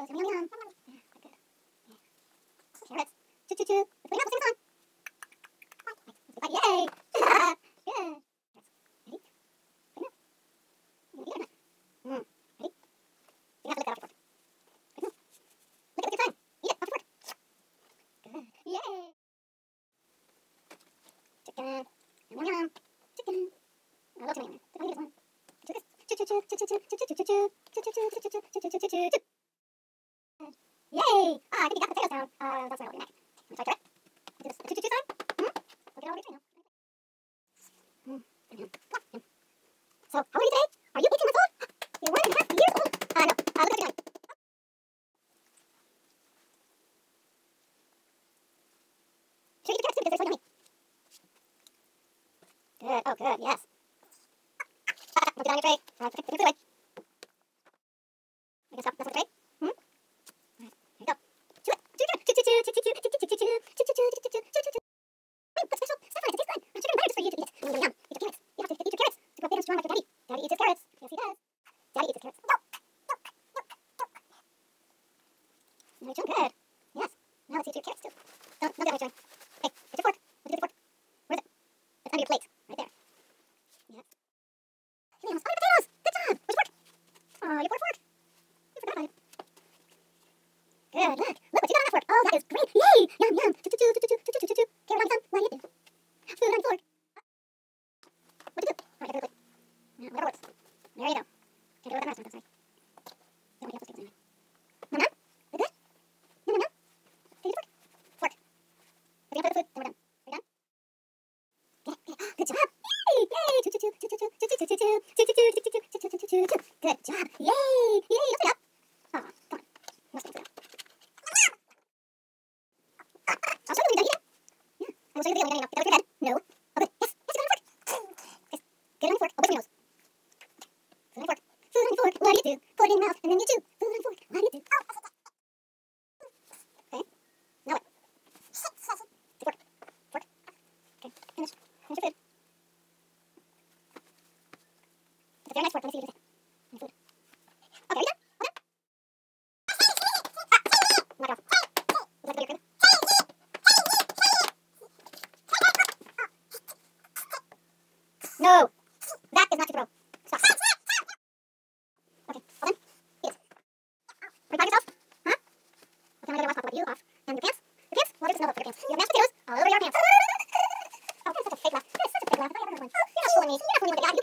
potatoes. Yum, yum, yum. Yeah, good. Yeah. Carrots. Choo, choo, choo. Put it up, sing a song. Yay! Good. Ready? Put it up. You want to eat it or not? Ready? You have to lick that off your fork. Good. Lick it with your tongue. Eat it off your fork. Good. Yay! Chicken. Yum, yum, yum. Chicken. A little tomato. I'll eat this one. Choo, choo, choo, choo, choo, choo, choo, choo, choo, choo, choo, choo, choo, choo, choo, choo, choo, choo, choo, choo. Yay! I think you got the potatoes down. That's not what you're neck. I'm sorry, do this. The choo-choo sign? Look at all your tree now. So, how are you today? Are you 18 months old? You're 1.5 years old? No. Look at what you're doing. Should we eat the carrots too because they're so yummy? Good. Oh, good. Yes. Don't get on your tray. Okay, put your food away. I guess that's on the tray. There you go. Chew it. Chew, chew, chew, chew, chew, chew, chew, chew, chew, chew, chew, chew, chew, chew, chew. Wait, what's special? Stuff on it. It tastes good. I'm sugar and butter just for you to eat it. Yum, yum. Eat your carrots. You have to eat your carrots to grow big and strong like your daddy. Daddy eats his carrots. Yes, he does. Daddy eats his carrots. You're chewing good. Yes. Now let's eat your carrots too. Don't get on your tray. Hey, get your fork. What do you do with your fork? Where is it? It's under your plate. Right there. Yes. Hey, almost all your potatoes. Good job. Where's your fork? Aw, your fork. You forgot about it. Good, look what you got on that fork. Oh, that is great. Yay! Yum, yum. Choo, choo, choo, choo, choo, choo, choo, choo, choo. Carrot on your thumb. What do you do? Food on your fork. What do you do? All right, quickly. Yeah, whatever works. There you go. Can't do it with the rest of it, sorry. Don't want to get those anyway. Num num? We good? Num num num? Take your fork. Fork. We're gonna put the food, then we're done. Are you done? Yeah, good job. Yay! Yay! Choo, choo, choo, choo, choo, choo, choo, choo, choo, choo, choo, choo, choo, choo, choo, choo, choo, choo. Good job. Yay! Yay! Don't sit up. Aw, come on. You must sit up. I'll show you when you're done eating. Yeah, I will show you the video when you're done eating. Get that with your head. No. Oh, good. Yes, yes, you got it on your fork. Yes, get it on your fork. Open your nose. Food on your fork. Food on your fork. What do you do? Put it in your mouth and then you chew. Food on your fork. What do you do? Okay. Now what? The fork. Fork. Okay. Finish. Finish your food. It's a very nice fork. Let me see what you say. Your food. Okay, are you done? All done? Knock it off. Would you like to go to your crib? No! That is not to throw. Stop. Okay, all done? Yes. Are you proud of yourself? Huh? Okay, I'm gonna get your wash you off. And your pants? Your pants? Well, there's no book for your pants. You have mashed potatoes all over your pants. Oh, that's such a fake laugh. That is such a fake laugh. If I ever heard one. You're not fooling me. You're not fooling me with the guy. You